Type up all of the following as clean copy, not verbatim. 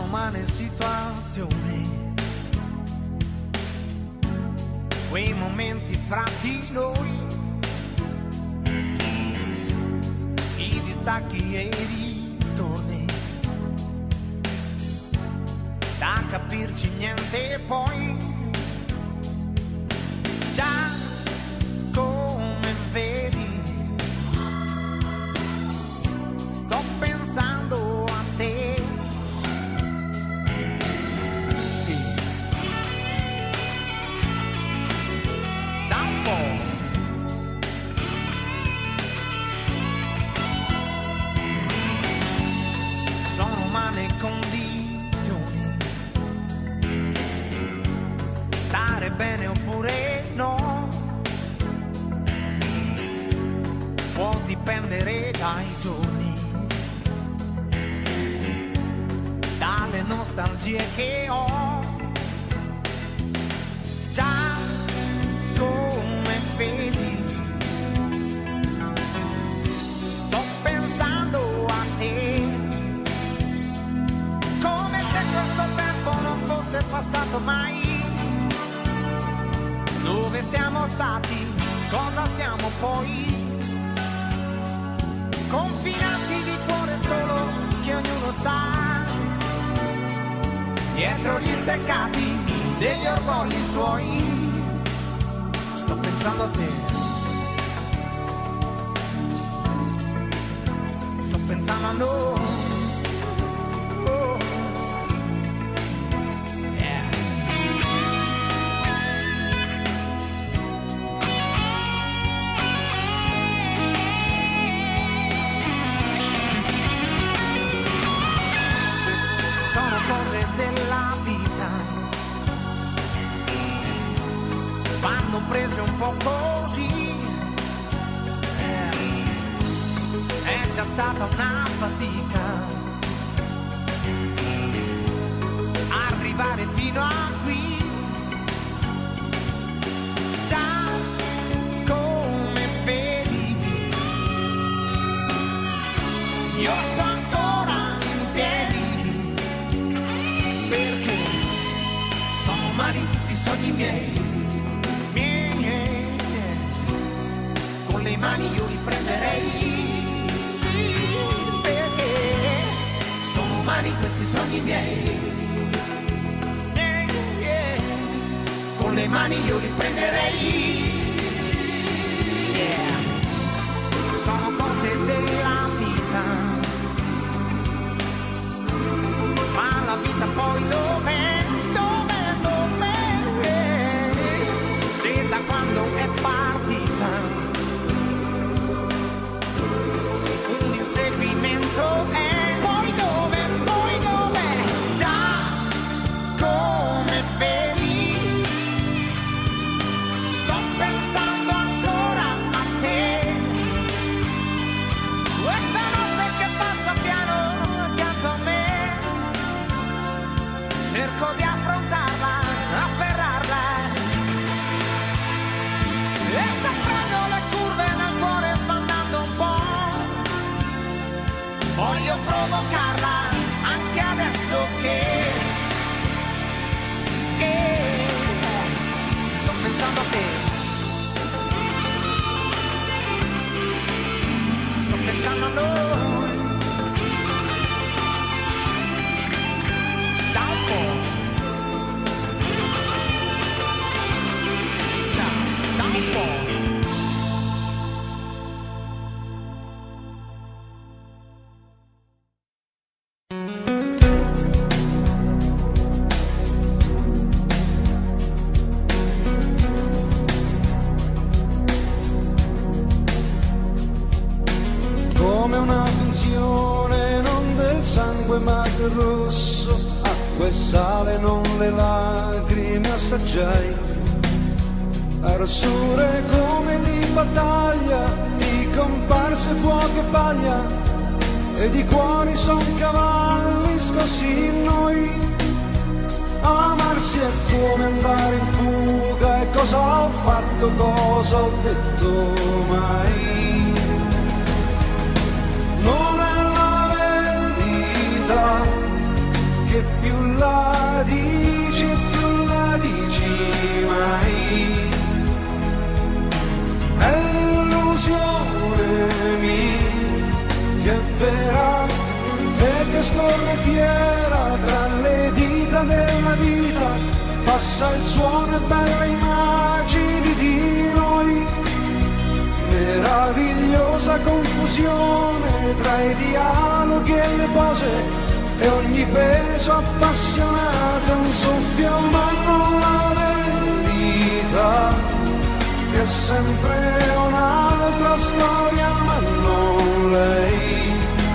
umane situazioni, quei momenti fra di noi, i distacchi e i ritorni, da capirci niente poi, già come vedi sto pensando a te. Sì, da un po'. Sono umane condizioni, stare bene oppure no, può dipendere dai giorni, dalle nostalgie che ho, già come vedi sto pensando a te, come se questo tempo non fosse passato mai. Dove siamo stati, cosa siamo poi, confinati di cuore solo che ognuno sta dietro gli steccati degli orgogli suoi. Sto pensando a te, sto pensando a noi. Oh. Yeah. Sono cose della vita, vanno prese un po' così, è già stata una fatica arrivare fino a qui, già come vedi io sto ancora in piedi, perché sono umani tutti i sogni miei, con le mani io li prenderei, sì, perché sono umani questi sogni miei, con le mani io li prenderei, yeah. Sono cose della vita, ma la vita poi dov'è, dov'è, dov'è, se da quando è partita un inseguimento è, poi dov'è, già come vedi sto pensando ancora a te, questa notte che passa piano accanto a me, cerco di affrontarla, afferrarla, e se prendo le curve nel cuore sbandando un po', voglio provocarla anche adesso che sto pensando a te, sto pensando a noi, da un po', già, da un po'. Come una finzione non del sangue ma del rosso, acqua e sale non le lacrime assaggiai, arossure come di battaglia, di comparse fuoco e paglia, e di cuori son cavalli scossi in noi. Amarsi è come andare in fuga, e cosa ho fatto, cosa ho detto mai. Non è la verità che più che vera e che scorre fiera tra le dita della vita, passa il suono e belle immagini di noi, meravigliosa confusione tra i dialoghi e le pose, e ogni peso appassionato è un soffio, ma non la verità, che è sempre un'altra storia, ma non lei.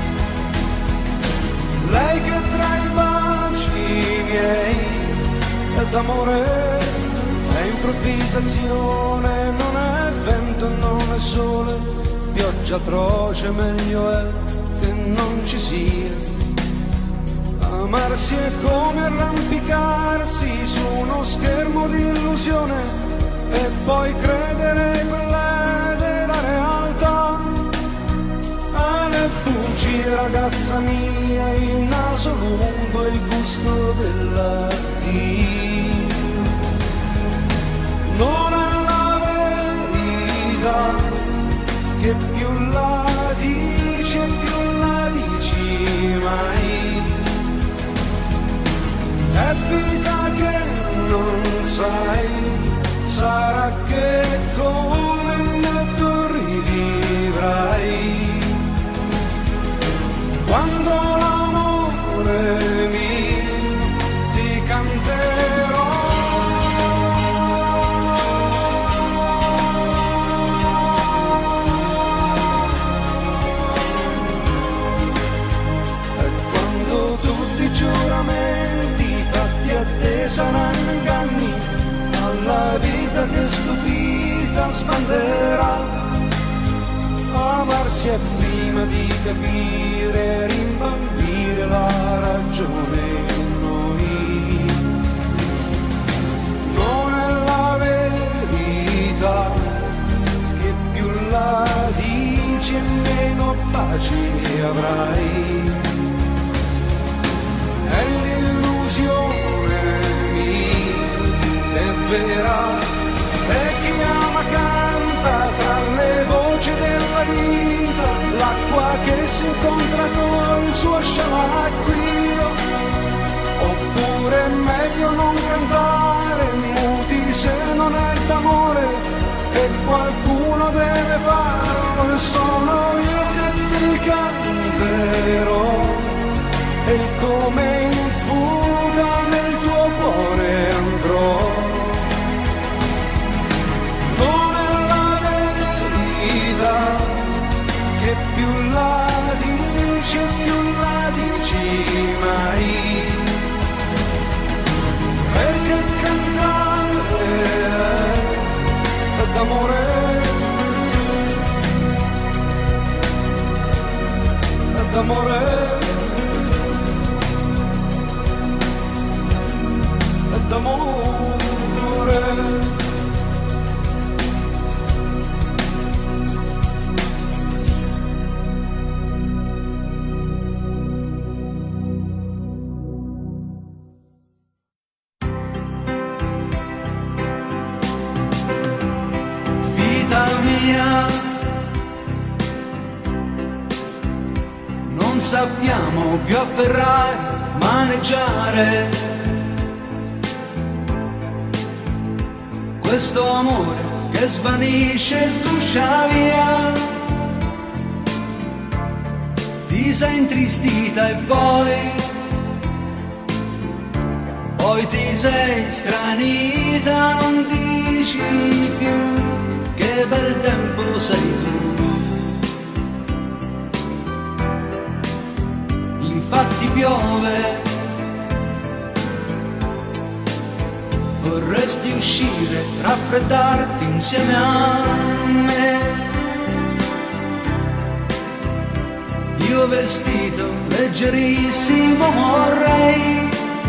Lei che tra i baci miei è d'amore, è improvvisazione, non è vento, non è sole, pioggia atroce, meglio è che non ci sia. Amarsi è come arrampicarsi su uno schermo di illusione e poi credere quella della realtà. Le bugie, ragazza mia, il naso lungo e il gusto della Dio. Non è la verità, che più la dici e più la dici mai. È vita che non sai, sarà che come me tu rivivrai. Quando l'amore ti canterò, e quando tutti i giuramenti fatti a te saranno inganni, alla vita che stupita sbanderà. Amarsi è prima di capire, rimbambire la ragione in noi. Non è la verità, che più la dici e meno pace avrai. È l'illusione mia, è vera, e chi ama canta tra le voci della vita, l'acqua che si incontra col suo sciamacquio. Oppure è meglio non cantare, muti se non è d'amore, e qualcuno deve farlo, e sono io che ti canterò, e il come in fuga nel tuo cuore andrò. Che più la dici e più la dici mai, perché cantare è d'amore, è d'amore, è d'amore. Non sappiamo più afferrare, maneggiare questo amore che svanisce e sguscia via. Ti sei intristita e poi ti sei stranita, non dici più che bel tempo sei tu. Infatti piove, vorresti uscire, raffreddarti insieme a me. Io vestito leggerissimo vorrei,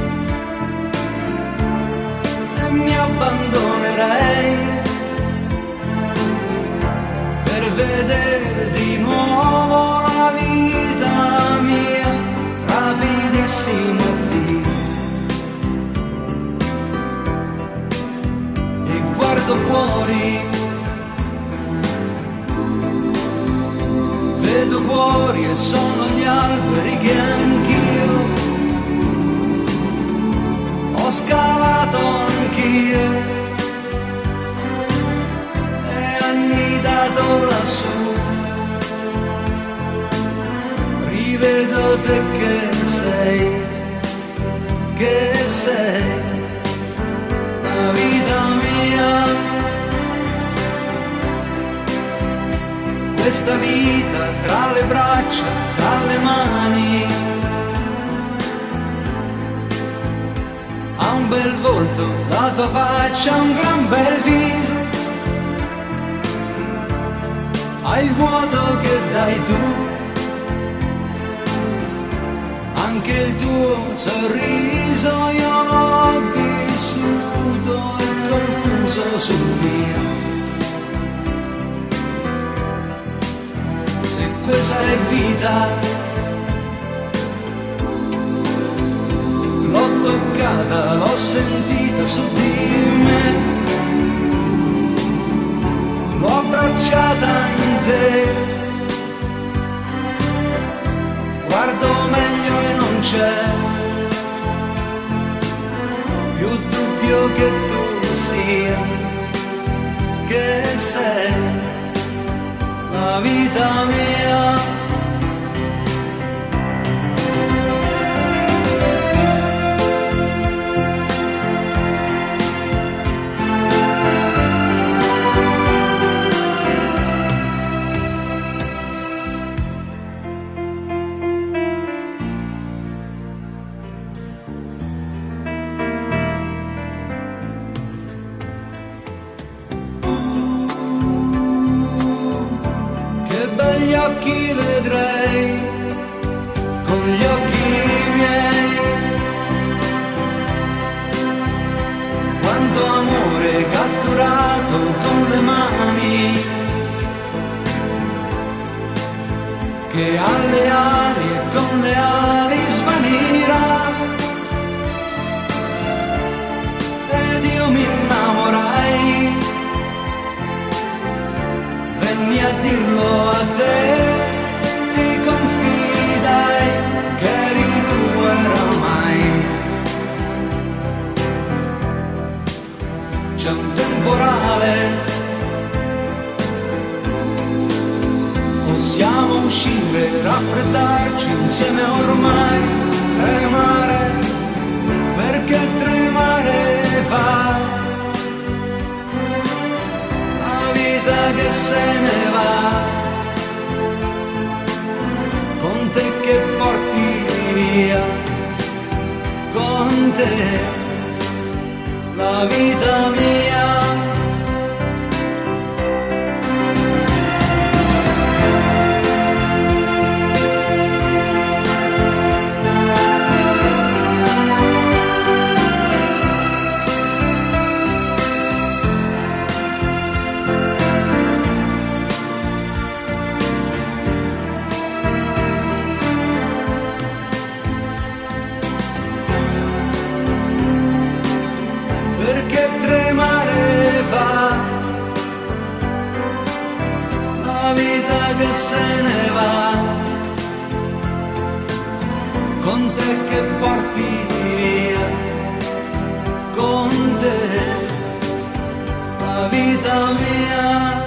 e mi abbandonerei per vedere di nuovo la vita mia, rapidissimo Dio. E guardo fuori, vedo vedo cuori e sono gli alberi che anch'io ho scavato anch'io e annidato lassù. Rivedo te che sei la vita mia. Questa vita tra le braccia, tra le mani, ha un bel volto, la tua faccia ha un gran bel viso, ha il vuoto che dai tu, anche il tuo sorriso io l'ho vissuto e confuso sul mio. Questa è vita, l'ho toccata, l'ho sentita su di me, l'ho abbracciata in te, guardo meglio e non c'è più dubbio che tu sia, che sei la vita mia. Begli occhi vedrei con gli occhi miei, quanto amore catturato con le mani, che alle ali e con le ali svanirà, ed io mi innamorai, venni a dirlo a te, ti confidai che eri tu oramai. C'è un temporale, possiamo uscire, raffreddarci insieme ormai, tremare, perché tremare fa. Che se ne va, con te che porti via, con te la vita mia. Che se ne va, con te che porti via, con te la vita mia.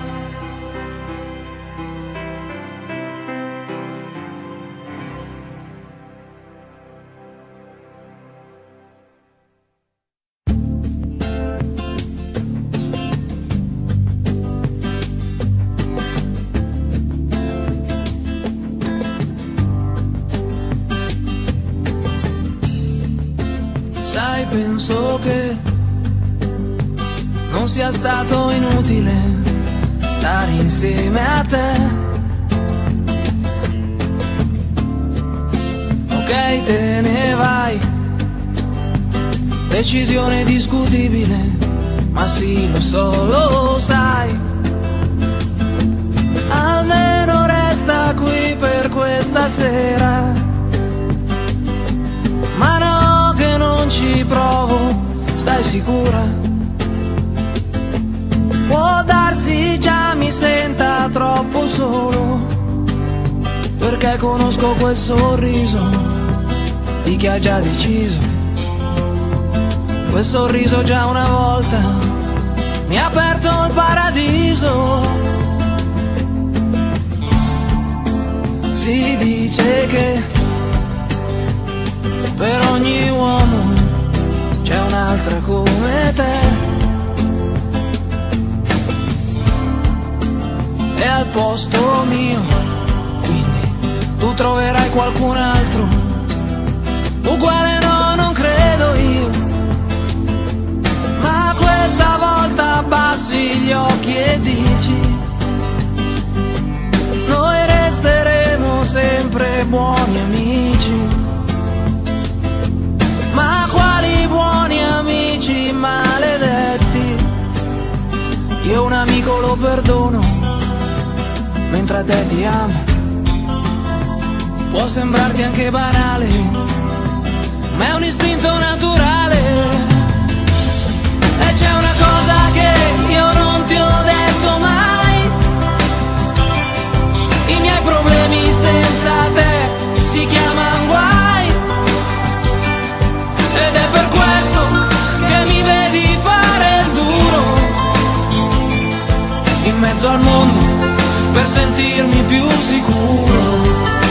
Penso che non sia stato inutile stare insieme a te. Ok, te ne vai, decisione discutibile, ma sì, lo sai. Almeno resta qui per questa sera, ma no che non ci provo, stai sicura? Può darsi già mi senta troppo solo, perché conosco quel sorriso di chi ha già deciso. Quel sorriso già una volta mi ha aperto il paradiso. Si dice che per ogni uomo c'è un'altra come te, e al posto mio quindi tu troverai qualcun altro uguale. No, non credo io, ma questa volta abbassi gli occhi e dici: noi resteremo sempre buoni amici. Ma quali buoni amici maledetti? Io un amico lo perdono, mentre a te ti amo. Può sembrarti anche banale, ma è un istinto naturale. E c'è una cosa che io non ti ho detto mai: i miei problemi senza te si chiamano guai. Ed è per questo che mi vedi fare il duro in mezzo al mondo per sentirmi più sicuro.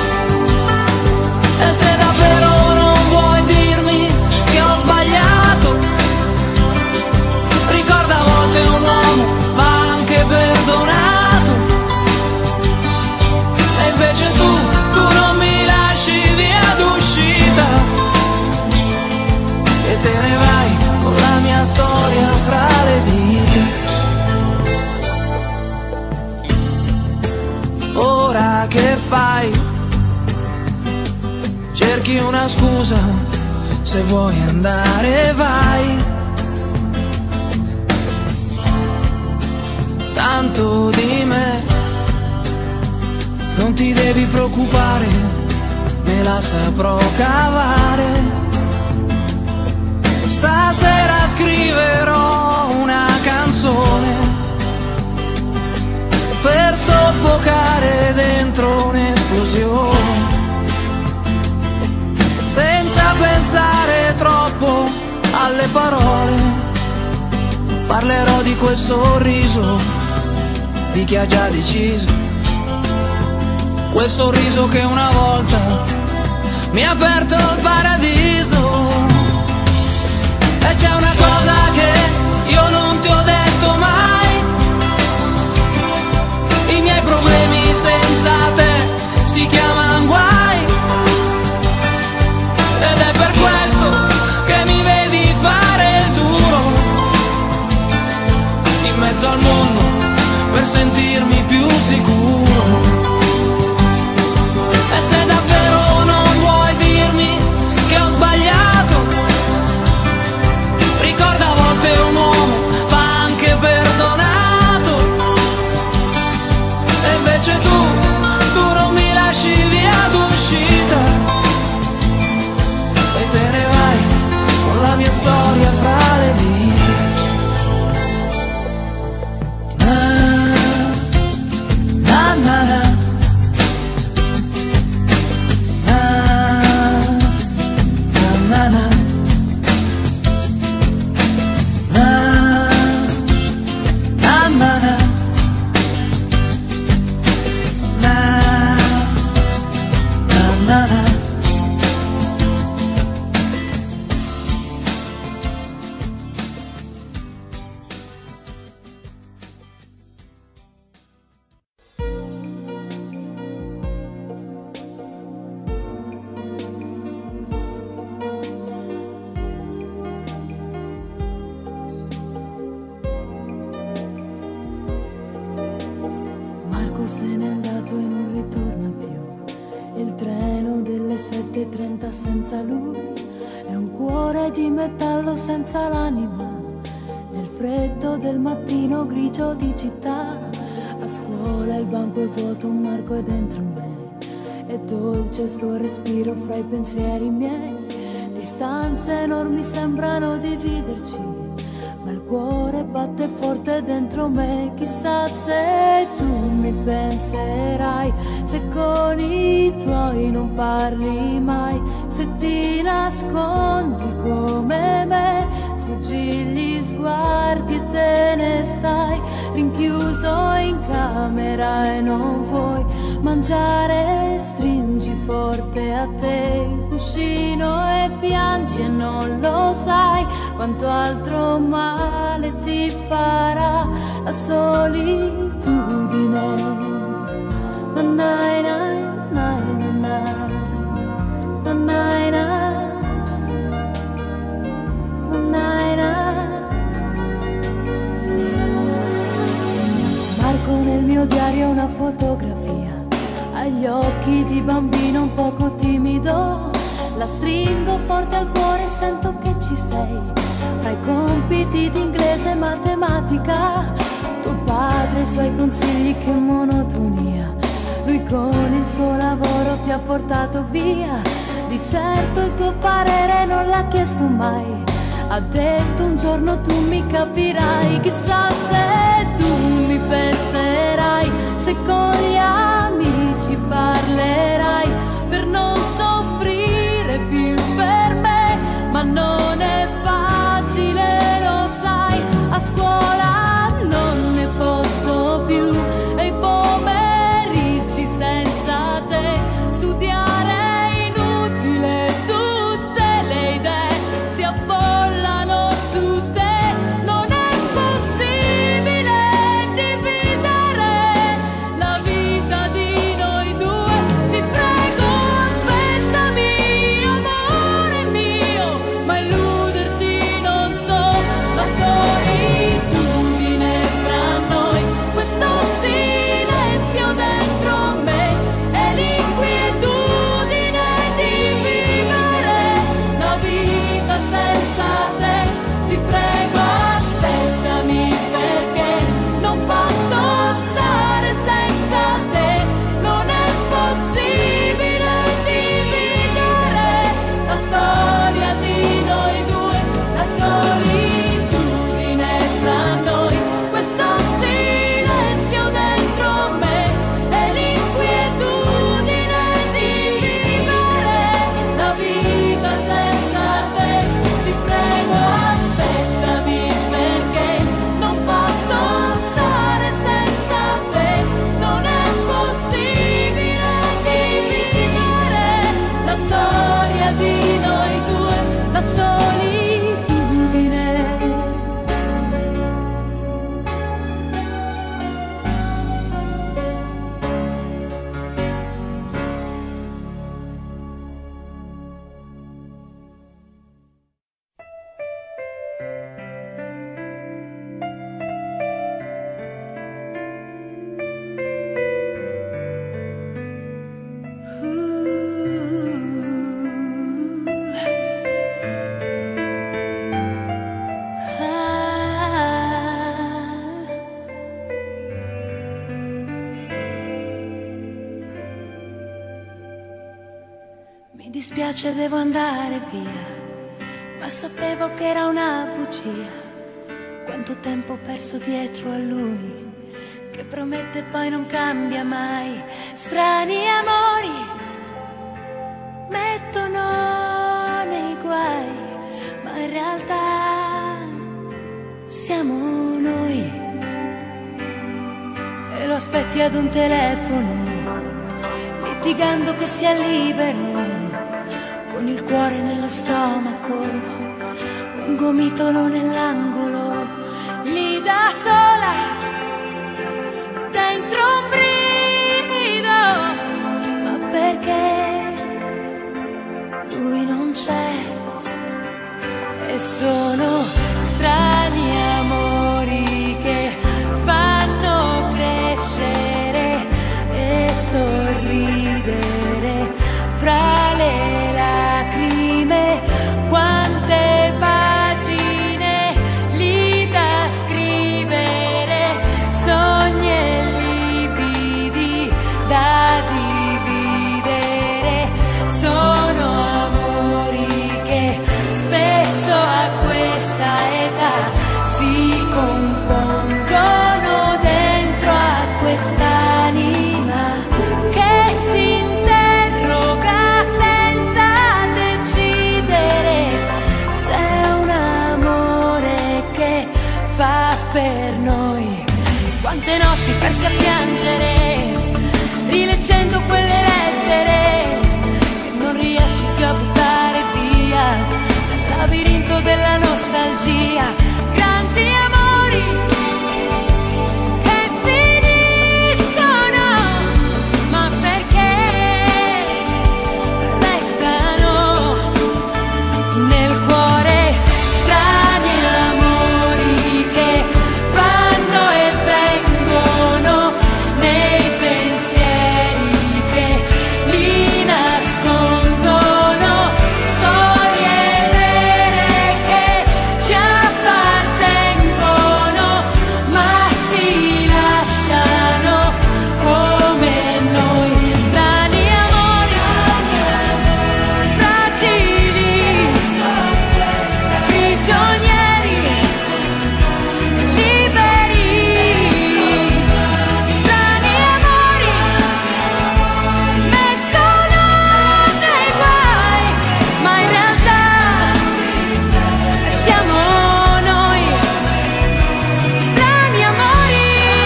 E se davvero non vuoi dirmi che ho sbagliato, ricorda a volte un uomo va anche perdonato. E invece tu non mi lasci via d'uscita e te ne vai con la mia storia fra le dita. Ora che fai? Cerchi una scusa, se vuoi andare vai. Tanto di me non ti devi preoccupare, me la saprò cavare. Stasera scriverò una canzone per soffocare dentro un'esplosione, senza pensare troppo alle parole. Parlerò di quel sorriso di chi ha già deciso, quel sorriso che una volta mi ha aperto il paradiso. E c'è una cosa che io non ti ho detto mai: i miei problemi senza te si chiamano guai. Ed è per questo che mi vedi fare il duro in mezzo al mondo per sentirmi più sicuro. E se davvero non vuoi dirmi che ho sbagliato, ricorda a volte un uomo va anche perdonato. E invece tu non mi lasci via d'uscita e te ne vai con la mia storia fra le dita. Na, na, na, na, na, na, na, na, na, na, na. Marco se n'è andato e non ritorna più. Il treno delle 7:30 senza lui è un cuore di metallo senza l'anima. Nel freddo del mattino grigio di città, a scuola il banco è vuoto, un Marco è dentro me. È dolce il suo respiro fra i pensieri miei. Distanze enormi sembrano dividerci, ma il cuore batte forte dentro me, chissà se tu mi penserai, se con i tuoi non parli mai, se ti nascondi come me, sfuggi gli sguardi e te ne stai rinchiuso in camera e non vuoi mangiare, stringi forte a te il cuscino e piangi e non lo sai quanto altro male ti farà la solitudine. Nanai, nanai, nanai, nanai, nanai, nanai. Marco nel mio diario una fotografia, agli occhi di bambino un poco timido, la stringo forte al cuore e sento che ci sei, fra i compiti di inglese e matematica, tuo padre e i suoi consigli, che monotonia, lui con il suo lavoro ti ha portato via, di certo il tuo parere non l'ha chiesto mai, ha detto un giorno tu mi capirai, chissà se tu mi penserai, se con gli amici parlerai, per non soffrire più per me, ma non è facile, lo sai, a scuola non ne posso più, e i pomeriggi senza te, studiare è inutile, tutte le idee si affollano su te, non è possibile dividere la vita di noi due, ti prego aspettami amore mio, ma illuderti non so, la solitudine fra noi, questo silenzio dentro me e l'inquietudine di vivere la vita senza te, ti prego aspettami perché non posso stare senza te, non è possibile dividere la storia di noi due, la solitudine fra noi, questo silenzio dentro me e l'inquietudine di vivere la vita senza te, ti prego aspettami perché non posso stare senza te, non è possibile dividere la storia di noi due, la solitudine. Mi dispiace, devo andare via, ma sapevo che era una bugia. Quanto tempo ho perso dietro a lui, che promette e poi non cambia mai. Strani amori mettono nei guai, ma in realtà siamo noi. E lo aspetti ad un telefono, litigando che sia libero, con il cuore nello stomaco, un gomitolo nell'angolo, lì da sola, dentro un brivido, ma perché lui non c'è, e sono strani amori che fanno crescere e sorridere fra le lacrime, quante pagine lì da scrivere, mettersi a piangere, rileggendo quelle lettere che non riesci più a buttare via dal labirinto della nostalgia. Grandi amori che finiscono, ma perché restano nel cuore. Strani amori che vanno e vengono nei pensieri che li nascondono, storie vere che ci appartengono, ma si lasciano come noi. Strani amori, fragili, prigionieri, liberi. Strani amori mettono nei guai, ma in realtà siamo noi. Strani amori,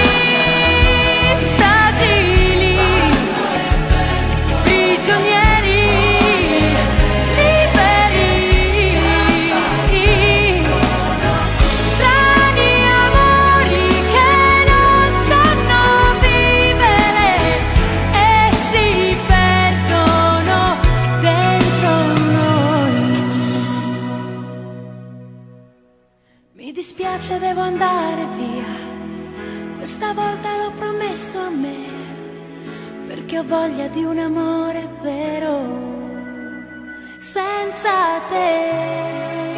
fragili, prigionieri, liberi. Strani amori che non sanno vivere e si perdono dentro noi. Mi dispiace, devo andare via. Questa volta l'ho promesso a me, perché ho voglia di un amore vero senza te.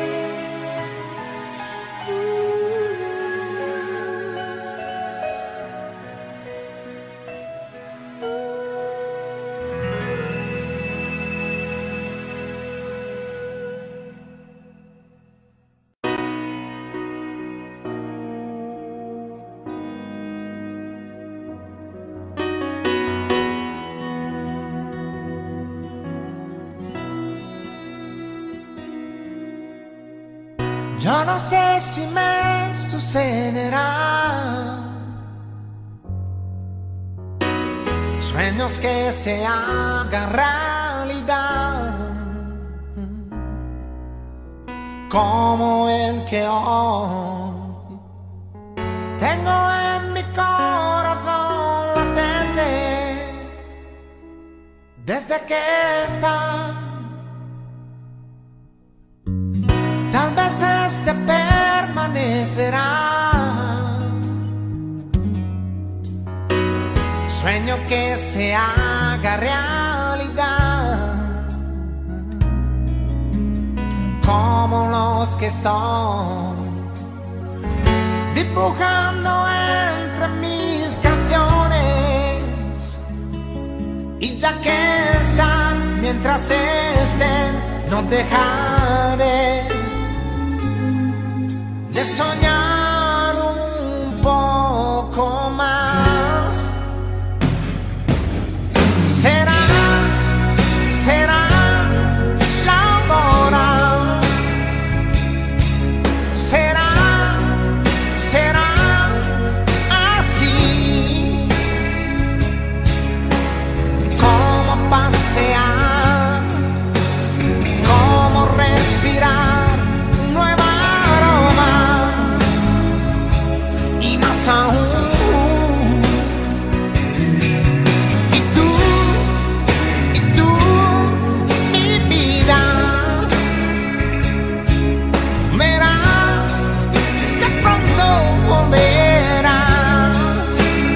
Yo no sé si me sucederá, sueños que se hagan realidad, como el que hoy tengo en mi corazón latente, desde que está. Tal vez este permanecerá, sueño que se haga realidad, como los que estoy dibujando entre mis canciones. Y ya que están, mientras estén, no dejaré de soñar un poco más. Será la hora, será así, como pasear, como respirar un nuevo aroma, y más aún. Y tú, mi vida, verás que pronto volverás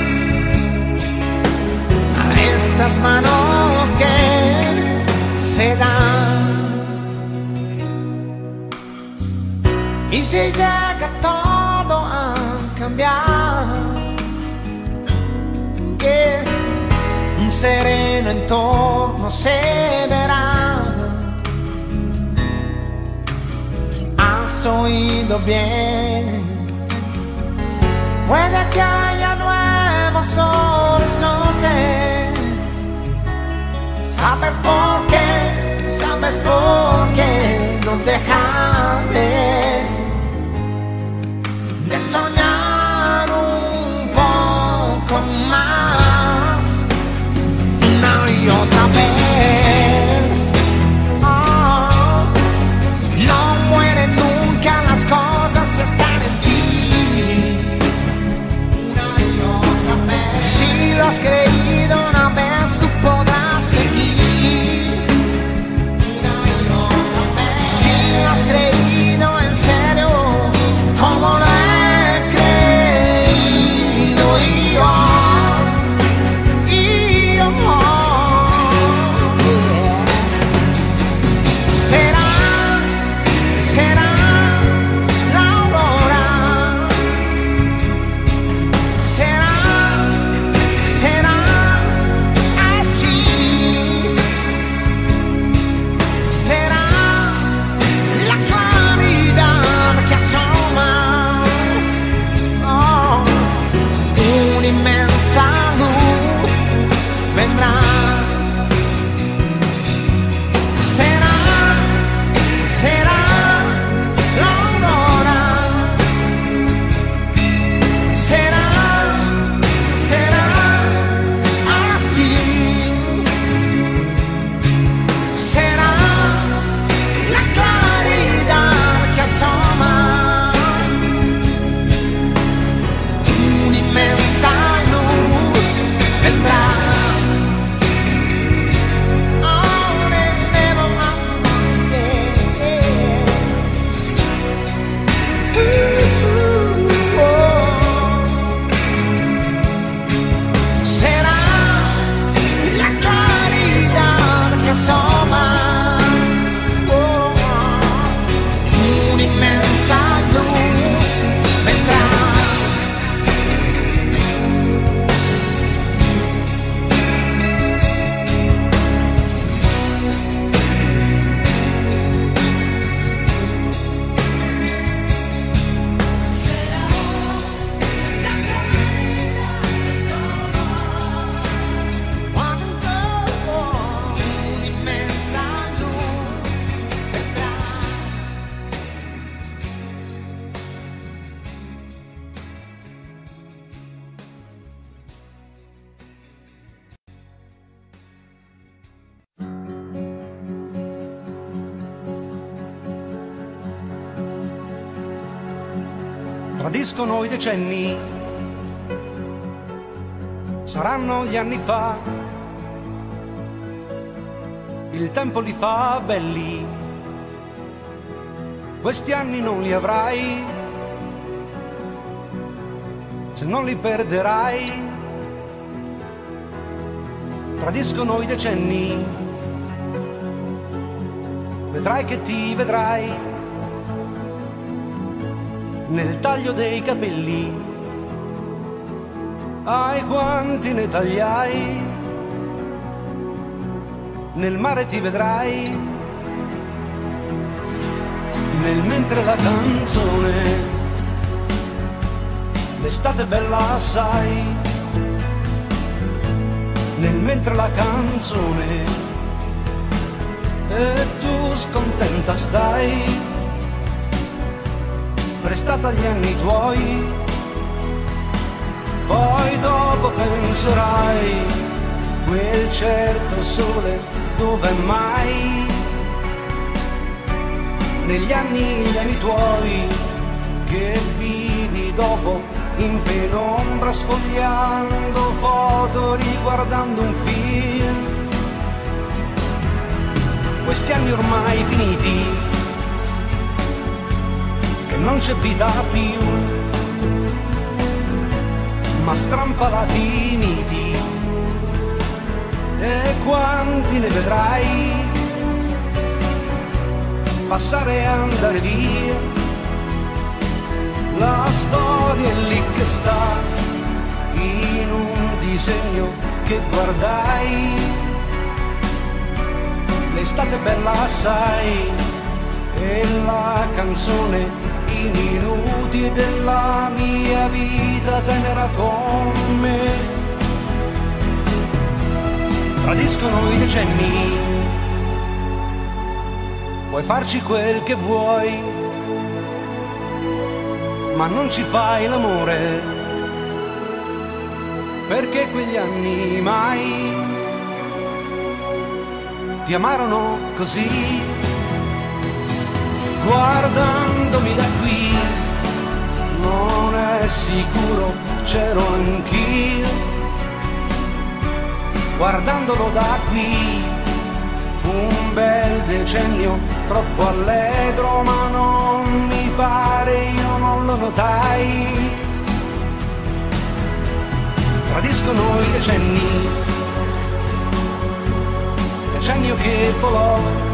a estas manos que se dan. Y si llega todo a cambiar, que un sereno entorno se verá. Has oído bien, puede que haya nuevos horizontes. ¿Sabes por qué? ¿Sabes por qué no dejaré de soñar un poco tradiscono i decenni, saranno gli anni fa, il tempo li fa belli, questi anni non li avrai, se non li perderai, tradiscono i decenni, vedrai che ti vedrai nel taglio dei capelli, ai quanti ne tagliai, nel mare ti vedrai, nel mentre la canzone, l'estate bella assai, nel mentre la canzone, e tu scontenta stai, prestata agli anni tuoi, poi dopo penserai, quel certo sole dove mai, negli anni tuoi, che vivi dopo in penombra sfogliando foto, riguardando un film, questi anni ormai finiti, non c'è vita più, ma strampalati i miti, e quanti ne vedrai passare e andare via, la storia è lì che sta, in un disegno che guardai, l'estate bella assai, e la canzone, i minuti della mia vita tenera con me, tradiscono i decenni, puoi farci quel che vuoi, ma non ci fai l'amore, perché quegli anni mai ti amarono così. Guardandomi da qui, non è sicuro, c'ero anch'io. Guardandolo da qui, fu un bel decennio, troppo allegro, ma non mi pare, io non lo notai. Tradiscono i decenni, decennio che volò,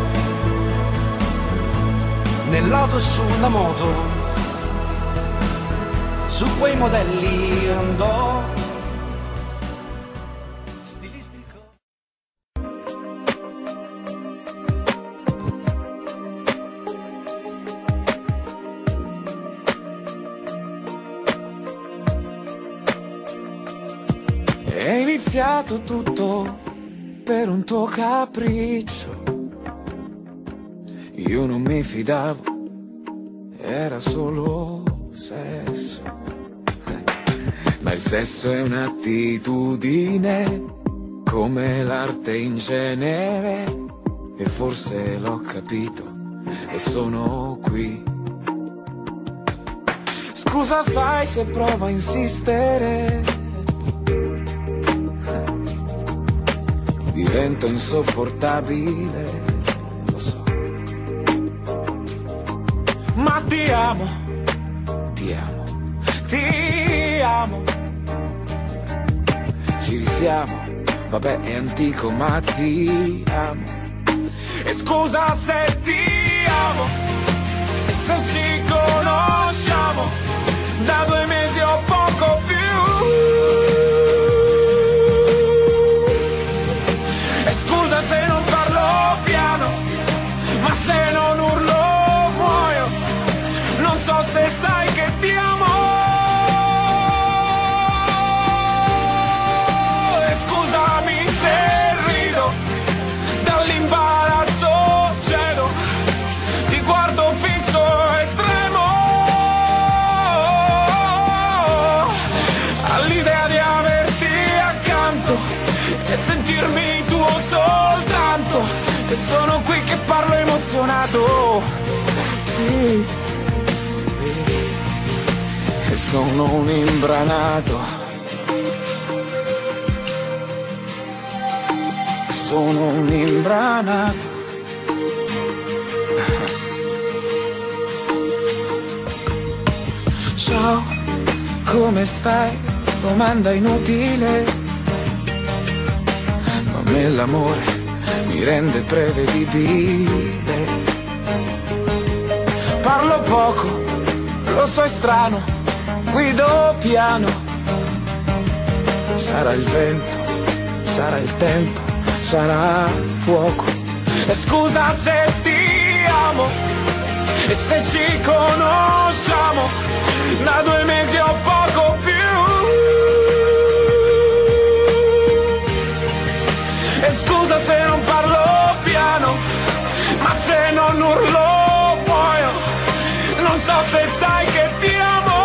nell'auto e sulla moto, su quei modelli andò, stilistico. È iniziato tutto per un tuo capriccio. Io non mi fidavo, era solo sesso. Ma il sesso è un'attitudine, come l'arte in genere. E forse l'ho capito, e sono qui. Scusa, sai se provo a insistere, divento insopportabile. Ma ti amo, ti amo, ti amo. Ci risiamo, vabbè è antico ma ti amo. E scusa se ti amo, e se ci conosciamo da 2 mesi o poco più. E scusa se non parlo piano, ma se non urlo non so se sai che ti amo. E scusami se rido, dall'imbarazzo cedo, ti guardo fisso e tremo all'idea di averti accanto e sentirmi tuo soltanto. E sono qui che parlo emozionato. sono un imbranato, sono un imbranato. Ciao, come stai? Domanda inutile, ma a me l'amore mi rende prevedibile. Parlo poco, lo so è strano, guido piano. Sarà il vento, sarà il tempo, sarà il fuoco. E scusa se ti amo, e se ci conosciamo da 2 mesi o poco più. E scusa se non parlo piano, ma se non urlo muoio. Non so se sai che ti amo.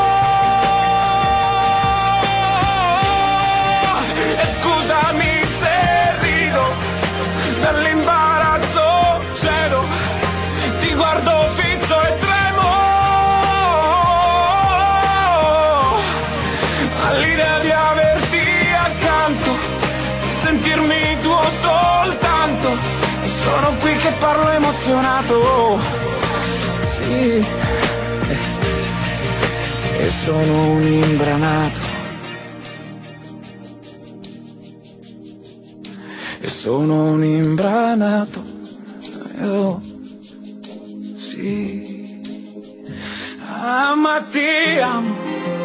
E scusami se rido, dall'imbarazzo cedo, ti guardo fisso e tremo all'idea di averti accanto, sentirmi tuo soltanto. E sono qui che parlo emozionato, sì, e sono un imbranato, e sono un imbranato, oh, sì, ma ti amo.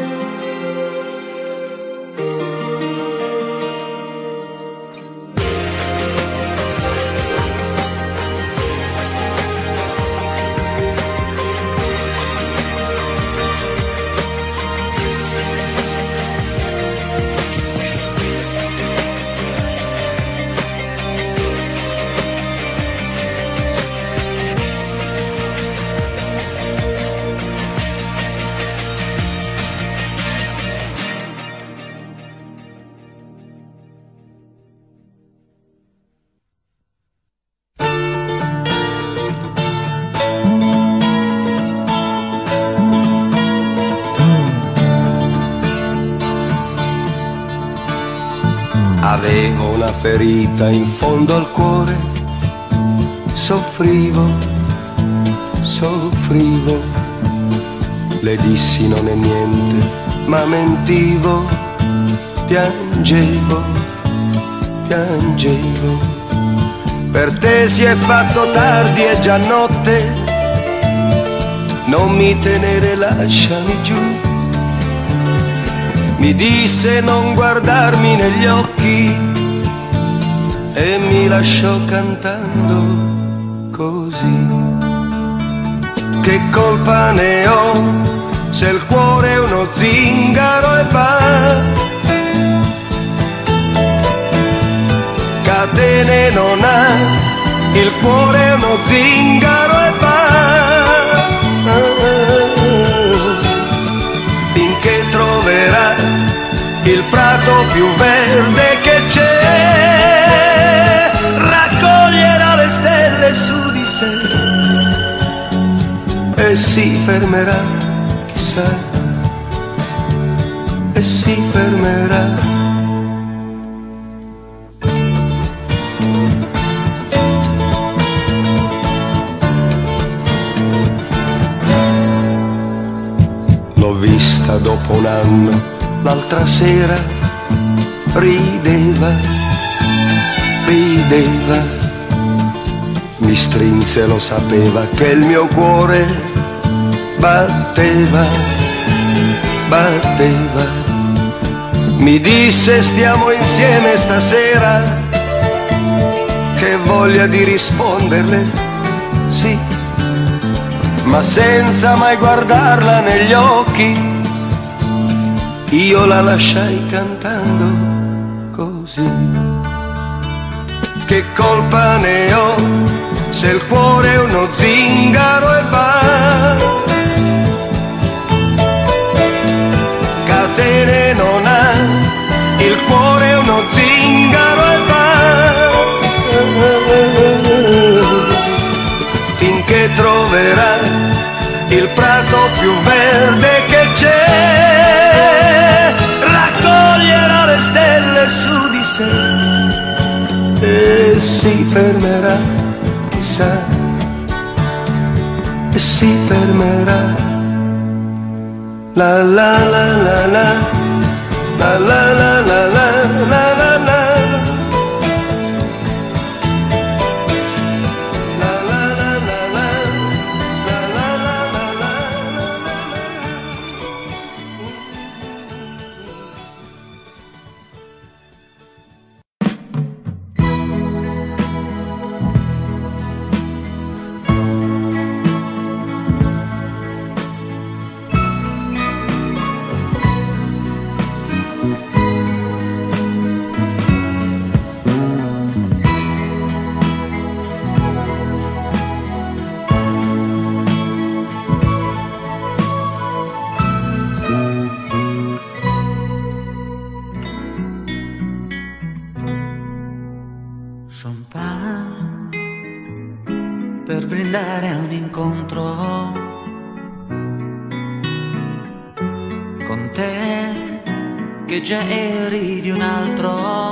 Avevo una ferita in fondo al cuore, soffrivo, le dissi non è niente, ma mentivo, piangevo, per te si è fatto tardi, è già notte, non mi tenere, lasciami giù. Mi disse non guardarmi negli occhi e mi lasciò cantando così. Che colpa ne ho se il cuore è uno zingaro e va, catene non ha, il cuore è uno zingaro e va, finché troverà il prato più verde che c'è, raccoglierà le stelle su di sé e si fermerà, chissà, e si fermerà. L'ho vista dopo un anno, l'altra sera, rideva, mi strinse, lo sapeva che il mio cuore batteva, mi disse stiamo insieme stasera, che voglia di risponderle, sì, ma senza mai guardarla negli occhi. Io la lasciai cantando così. Che colpa ne ho se il cuore è uno zingaro e va, catene non ha, il cuore è uno zingaro e va, finché troverà il prato più verde che c'è, si fermerà, chissà, e si fermerà. La la la la la, la la la la la la la la. Per brindare a un incontro con te che già eri di un altro.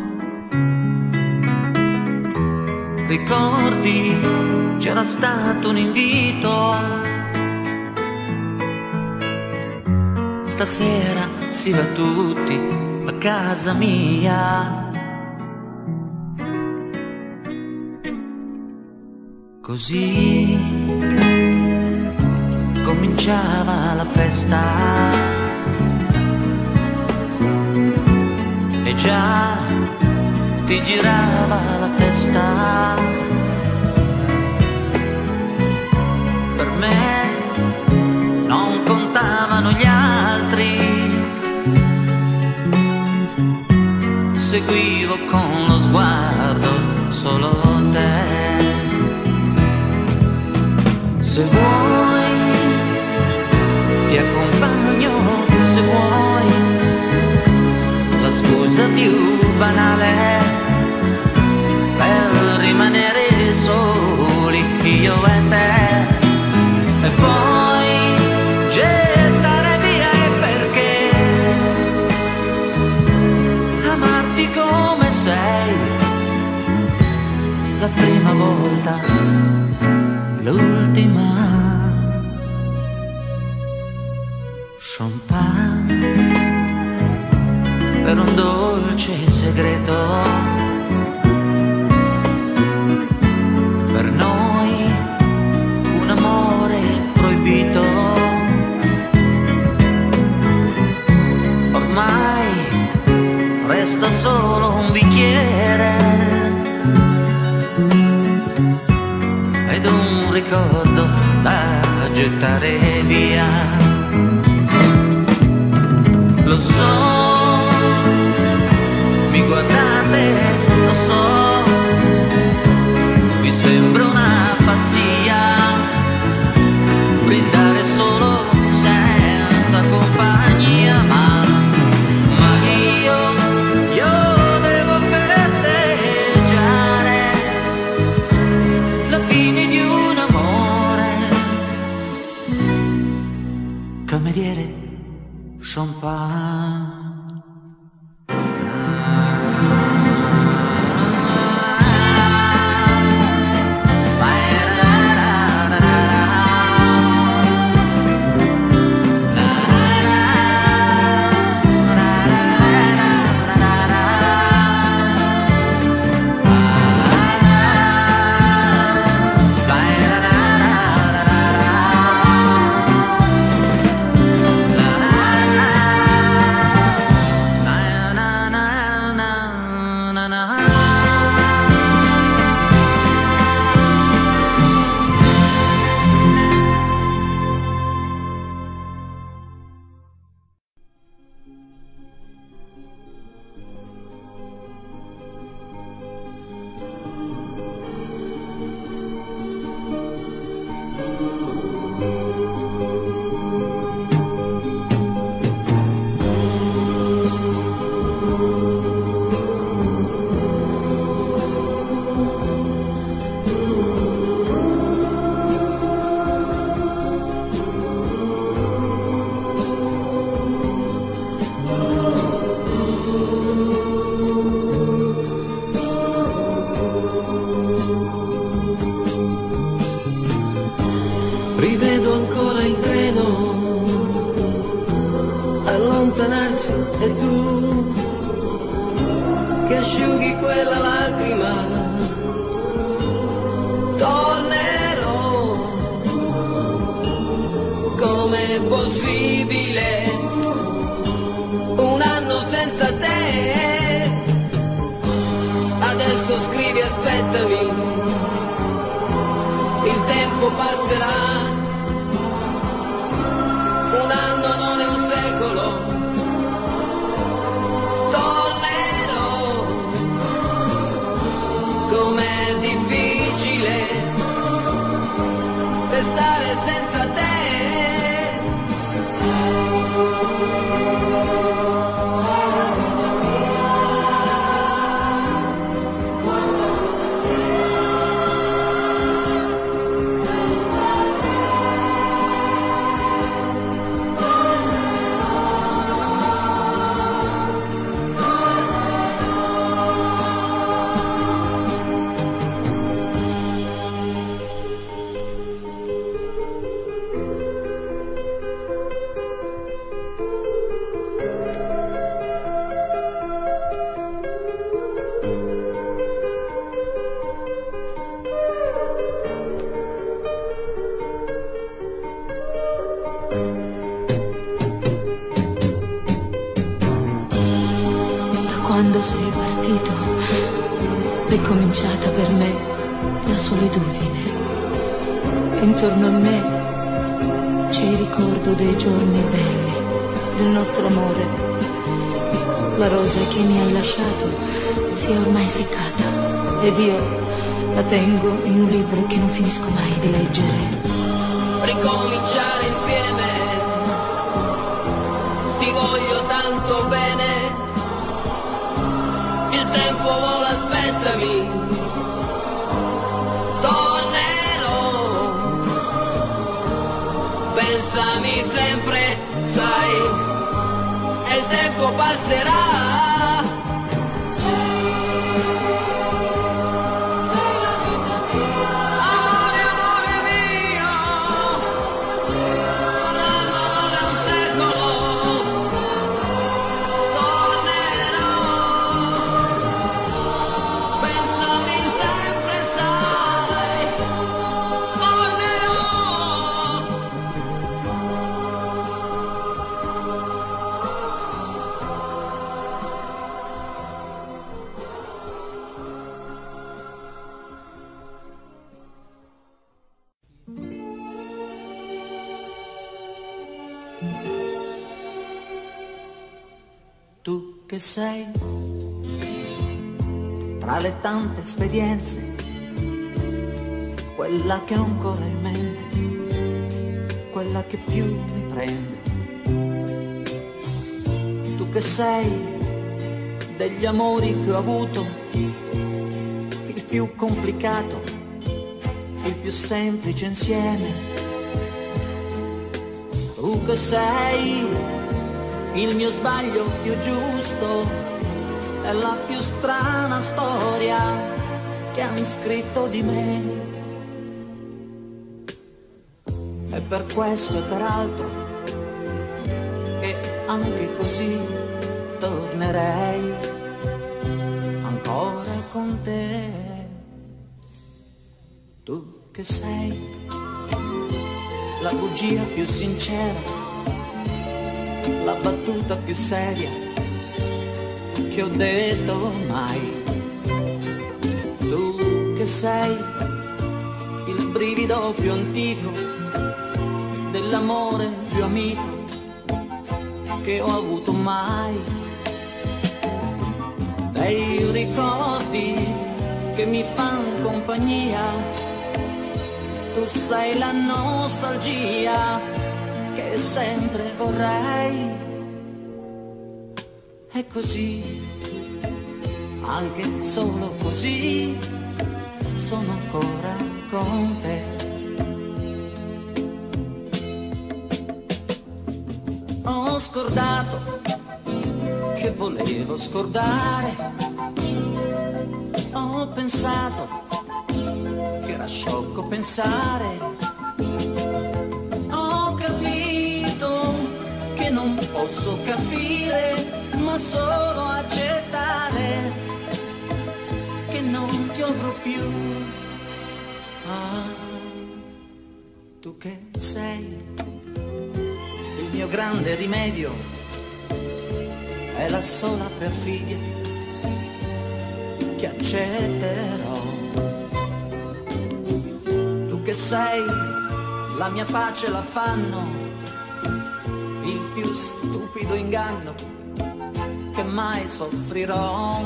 Ricordi, c'era stato un invito, stasera si va tutti a casa mia. Così cominciava la festa e già ti girava la testa. Per me non contavano gli altri, seguivo con lo sguardo solo te. Se vuoi ti accompagno, se vuoi la scusa più banale per rimanere soli io e te, e poi gettare via. E perché amarti come sei la prima volta, l'ultima. Champagne per un dolce segreto, per noi un amore proibito. Ormai resta solo un bicchiere ed un ricordo da gettare via. Lo so, mi guardate, lo so, mi sembra una pazzia brindare solo senza compagnia, ma io devo festeggiare la fine di un amore. Cameriere, champagne. allontanarsi e tu che asciughi quella lacrima. Tornerò, com'è possibile un anno senza te? Adesso scrivi aspettami, il tempo passerà, un anno non è un secolo. Tornerò, com'è difficile restare senza te. Quando sei partito è cominciata per me la solitudine. Intorno a me c'è il ricordo dei giorni belli, del nostro amore. La rosa che mi hai lasciato si è ormai seccata ed io la tengo in un libro che non finisco mai di leggere. Ricominciare insieme, ti voglio tanto bene. Il tempo vola, aspettami, tornerò, pensami sempre, sai, e il tempo passerà. Tu che sei tra le tante esperienze, quella che ho ancora in mente, quella che più mi prende. Tu che sei degli amori che ho avuto, il più complicato, il più semplice insieme. Tu che sei il mio sbaglio più giusto, è la più strana storia che han scritto di me. E per questo e per altro che anche così tornerei ancora con te. Tu che sei la bugia più sincera, la battuta più seria che ho detto mai. Tu che sei il brivido più antico dell'amore più amico che ho avuto mai. Dei ricordi che mi fan compagnia, tu sei la nostalgia che sempre vorrei. E così, anche solo così, sono ancora con te. Ho scordato che volevo scordare, ho pensato che era sciocco pensare, ho capito che non posso posso capire, ma solo accettare che non ti avrò più. Ah, tu che sei il mio grande rimedio, è la sola perfidia che accetterò. Tu che sei la mia pace, l'affanno, il più stupido inganno che mai soffrirò.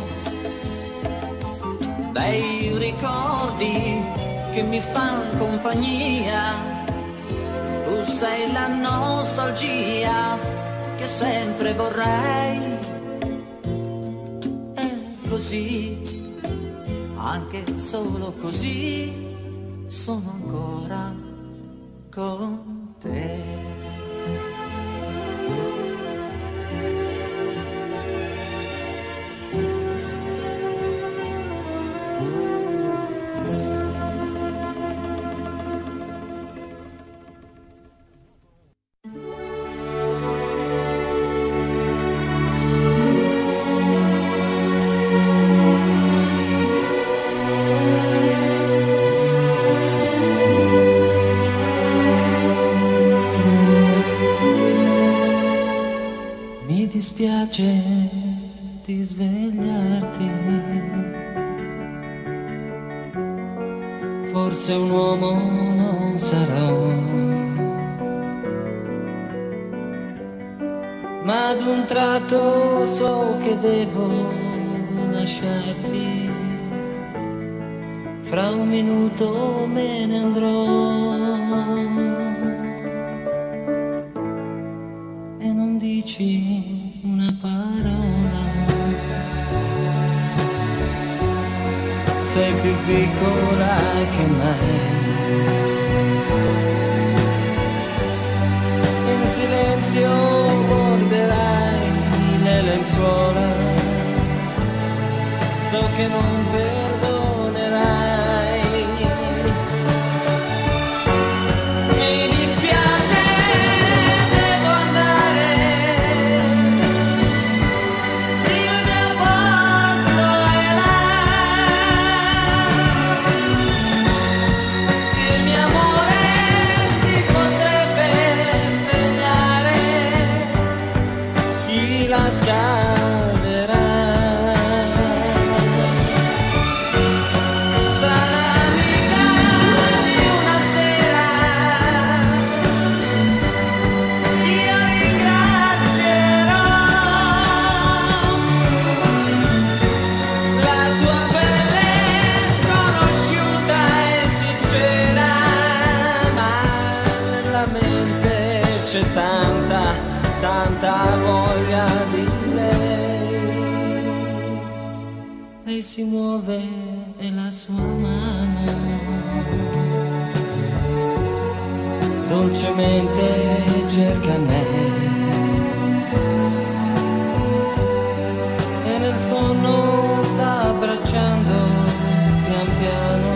Dei ricordi che mi fan compagnia, tu sei la nostalgia che sempre vorrei. E così, anche solo così, sono ancora con te. Mi dispiace di svegliarti, forse un uomo non sarò, ma ad un tratto so che devo lasciarti, fra un minuto me ne andrò. E non dici una parola, sei più piccola che mai. In silenzio borderai le lenzuola, so che non perdonerai. Scaderà. Strana amica di una sera, io ringrazierò la tua pelle sconosciuta e sincera, ma nella mente c'è tanta voglia di lei si muove e la sua mano dolcemente cerca me, e nel sonno sta abbracciando pian piano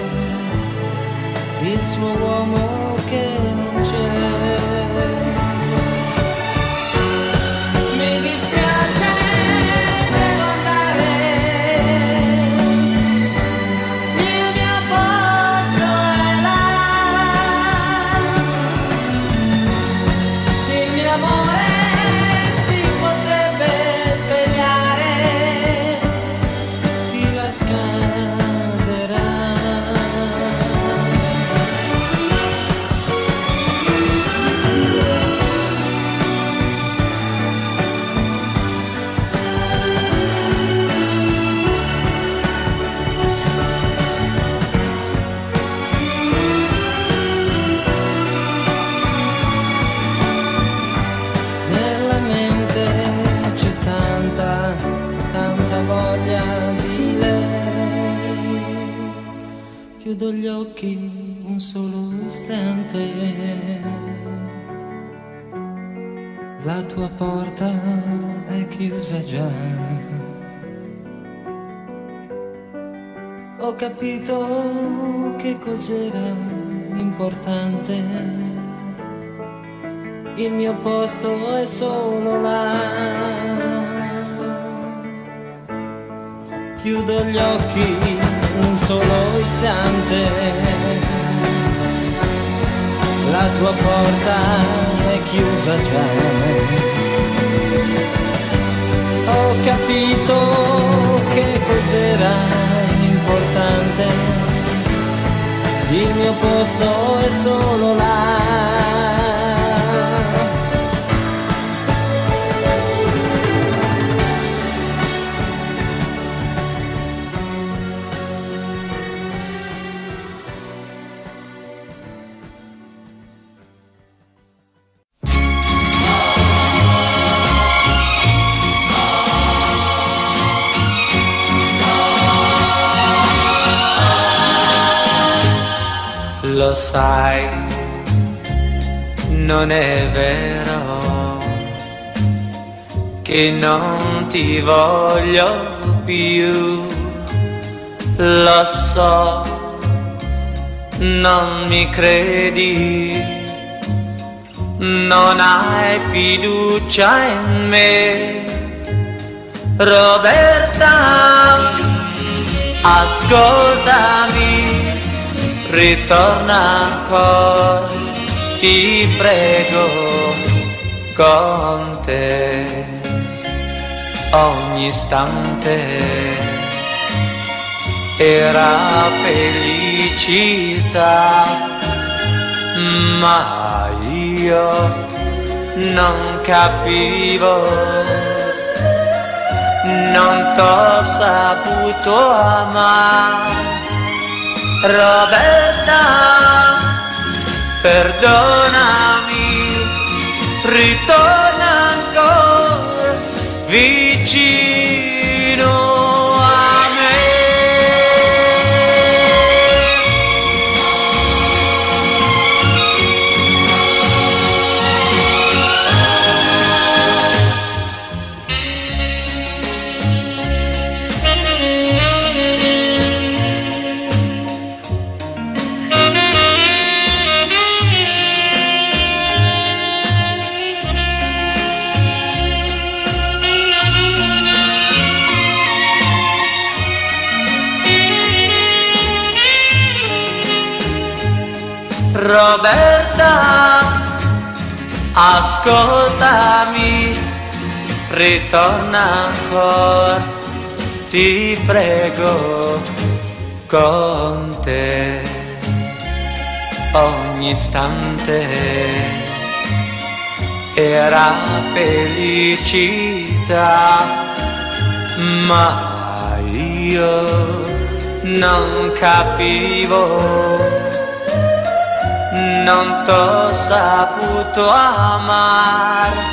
il suo uomo che non c'è. Chiudo gli occhi un solo istante, la tua porta è chiusa già. Ho capito che cos'era importante, il mio posto è solo là. Chiudo gli occhi un solo istante, la tua porta è chiusa già. Ho capito che cos'era importante, il mio posto è solo là. Lo sai, non è vero che non ti voglio più. Lo so, non mi credi, non hai fiducia in me. Roberta, ascoltami, ritorna ancora, ti prego, con te ogni istante era felicità, ma io non capivo, non t'ho saputo amare. Roberta, perdonami, ritorna ancora vicino a me. Roberta, ascoltami, ritorna ancora, ti prego, con te ogni istante era felicità, ma io non capivo, non t'ho saputo amare.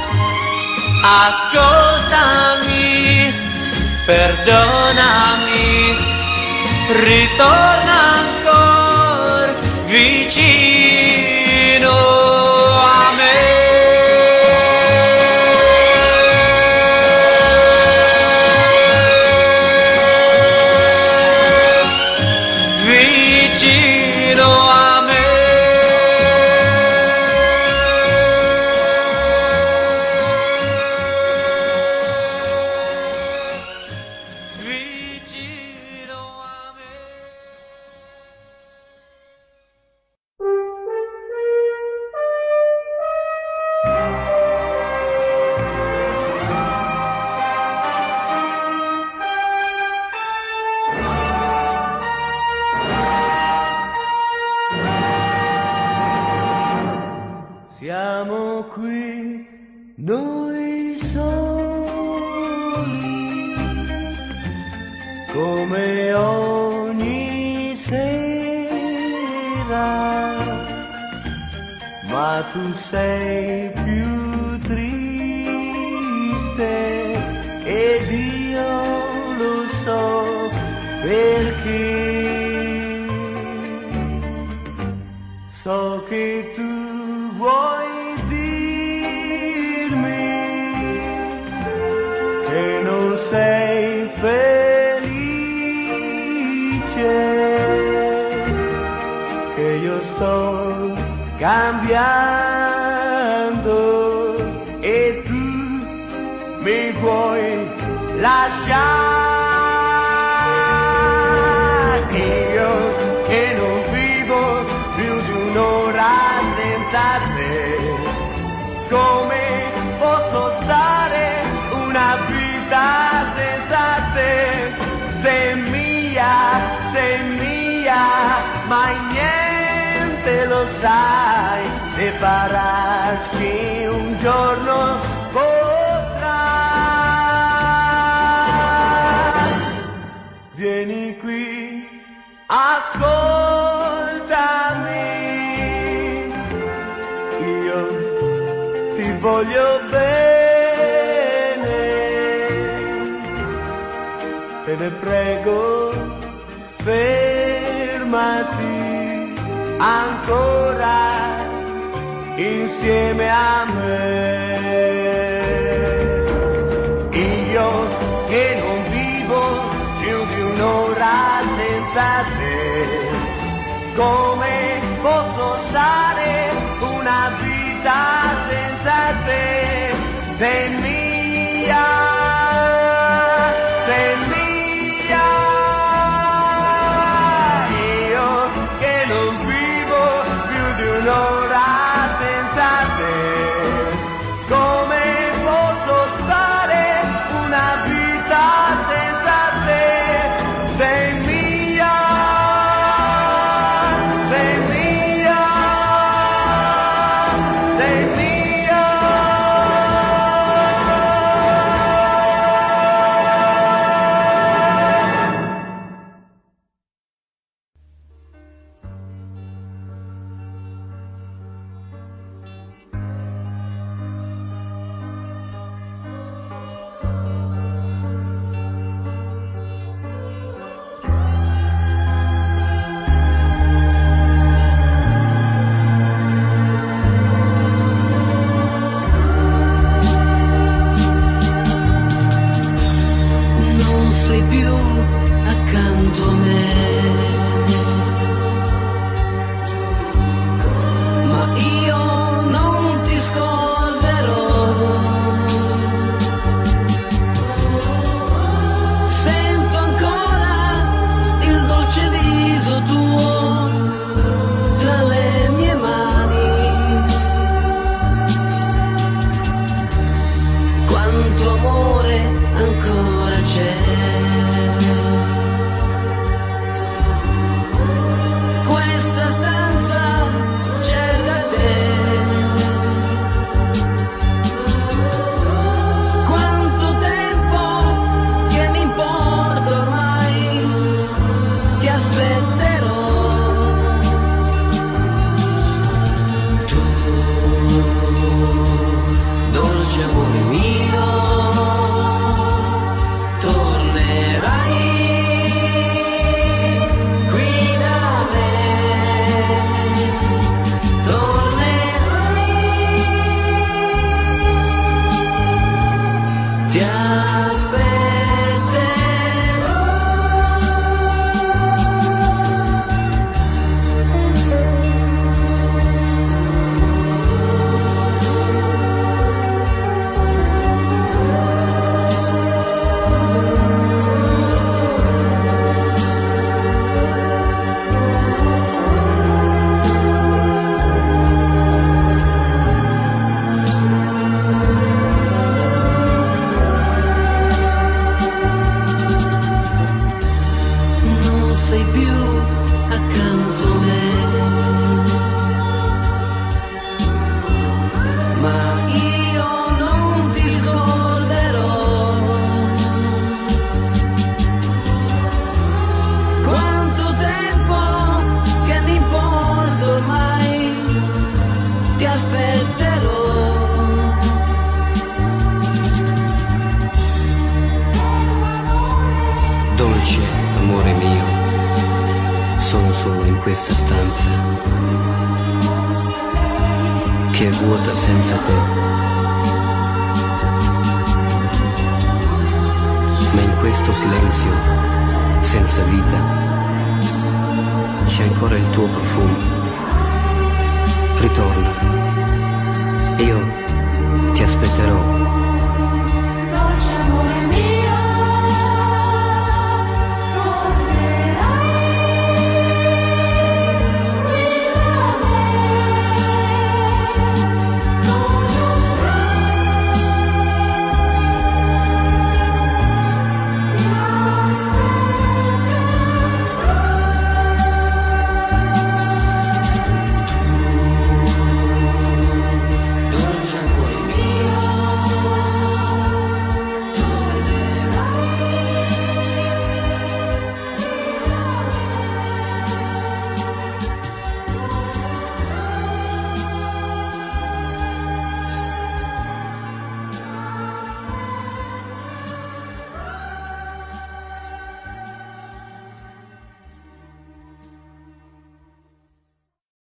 Ascoltami, perdonami, ritorna ancora vicino a me. Vicino a me. Siamo qui noi soli, come ogni sera, ma tu sei più triste ed io lo so perché. So che tu vuoi dirmi che non sei felice, che io sto cambiando. vuoi lasciare. Io che non vivo più di un'ora senza te, come posso stare una vita senza te? Sei mia, mai niente lo sai, separarci un giorno potrà. Vieni qui, ascoltami, io ti voglio bene, te ne prego, fermati ancora insieme a me. Io che non vivo più di un'ora senza te, come posso stare una vita senza te? Sei mia, sei mia. Un'ora senza te, come posso stare una vita senza te? Sei mia, sei mia, sei mia. questa stanza che è vuota senza te. Ma in questo silenzio senza vita c'è ancora il tuo profumo. Ritorna, io ti aspetterò.